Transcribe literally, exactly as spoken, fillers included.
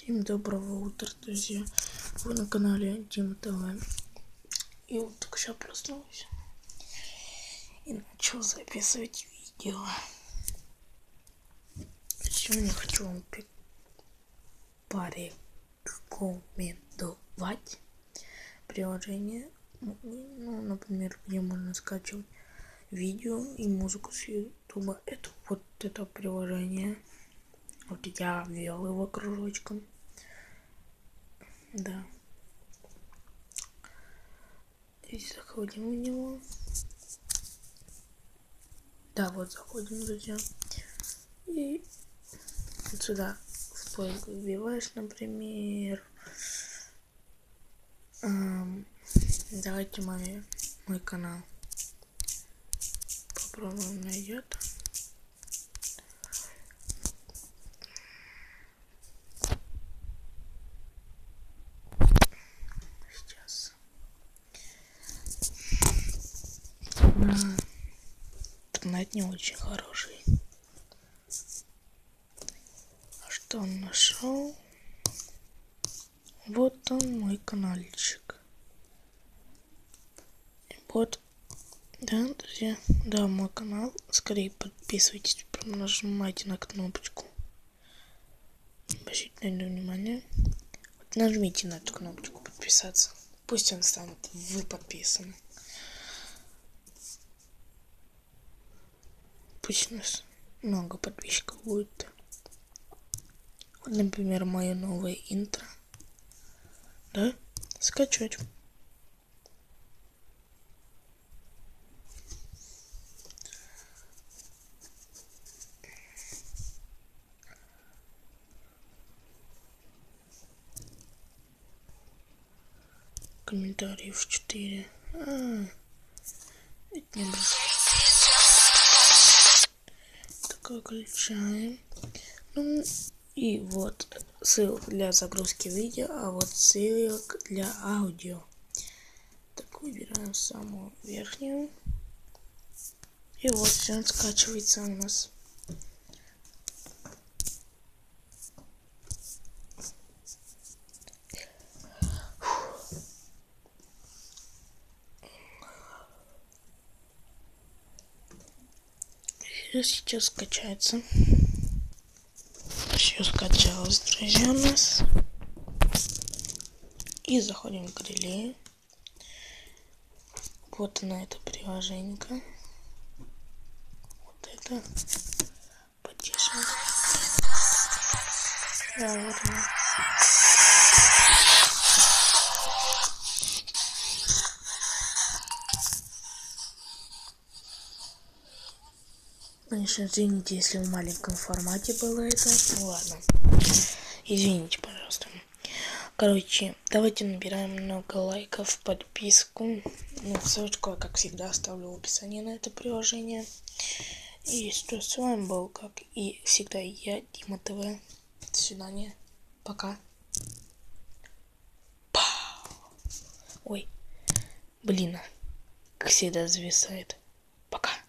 Всем доброго утра, друзья. Вы на канале Дима ТВ. И вот только сейчас проснулся и начал записывать видео. Сегодня хочу вам порекомендовать приложение, ну, например, где можно скачивать видео и музыку с ютуба. Это вот это приложение. Вот я ввел его кружочком. Да. И заходим в него. Да, вот заходим, друзья. И вот сюда в поиск вбиваешь, например. Эм, давайте мой, мой канал. Попробуем, найдет. Сейчас. Да. Интернет не очень хороший. А что он нашел? Вот он, мой каналчик. Вот. Да, друзья. Да, мой канал. Скорее подписывайтесь. Прям нажимайте на кнопочку. Обращайте на это внимание. Вот нажмите на эту кнопочку подписаться. Пусть он станет вы подписаны. Пусть у нас много подписчиков будет. Вот, например, мое новое интро. Да? Скачать. Комментариев четыре. А, это не будет. Так, выключаем. Ну и вот ссылка для загрузки видео, а вот ссылок для аудио. Так, выбираем самую верхнюю. И вот все скачивается у нас. И сейчас скачается. Все скачалось, друзья, у нас. И заходим в галерею. Вот на это приложение. Вот это. Потише. Да, вот оно. Конечно, извините, если в маленьком формате было это. Ну ладно. Извините, пожалуйста. Короче, давайте набираем много лайков, подписку. Ну, ссылочку я, как всегда, оставлю в описании на это приложение. И что, с вами был, как и всегда, я, Дима ТВ. До свидания. Пока. Пау. Ой, блин, как всегда зависает. Пока.